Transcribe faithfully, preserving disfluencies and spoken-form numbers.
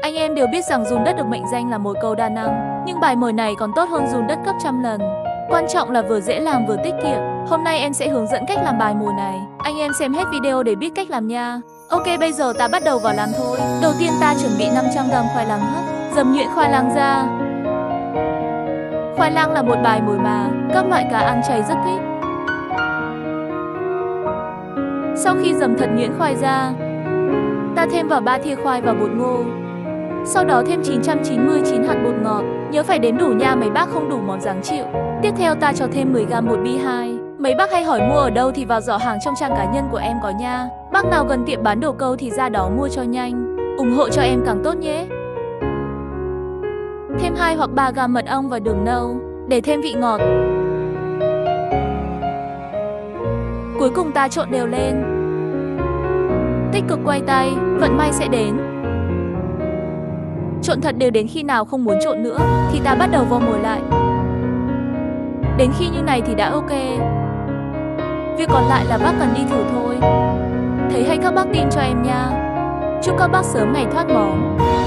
Anh em đều biết rằng giun đất được mệnh danh là mồi câu đa năng, nhưng bài mồi này còn tốt hơn giun đất gấp trăm lần. Quan trọng là vừa dễ làm vừa tiết kiệm. Hôm nay em sẽ hướng dẫn cách làm bài mồi này. Anh em xem hết video để biết cách làm nha. Ok, bây giờ ta bắt đầu vào làm thôi. Đầu tiên ta chuẩn bị năm trăm gam khoai lang hấp, dầm nhuyễn khoai lang ra. Khoai lang là một bài mồi mà các loại cá ăn chay rất thích. Sau khi dầm thật nhuyễn khoai ra, ta thêm vào ba thìa khoai và bột ngô. Sau đó thêm chín trăm chín mươi chín hạt bột ngọt. Nhớ phải đếm đủ nha, mấy bác không đủ món dáng chịu. Tiếp theo ta cho thêm mười gam bột bi hai. Mấy bác hay hỏi mua ở đâu thì vào giỏ hàng trong trang cá nhân của em có nha. Bác nào gần tiệm bán đồ câu thì ra đó mua cho nhanh. Ủng hộ cho em càng tốt nhé. Thêm hai hoặc ba gam mật ong và đường nâu để thêm vị ngọt. Cuối cùng ta trộn đều lên. Tích cực quay tay, vận may sẽ đến. Trộn thật đều đến khi nào không muốn trộn nữa thì ta bắt đầu vo mồi lại. Đến khi như này thì đã ok. Việc còn lại là bác cần đi thử thôi. Thấy hay các bác tin cho em nha. Chúc các bác sớm ngày thoát móng.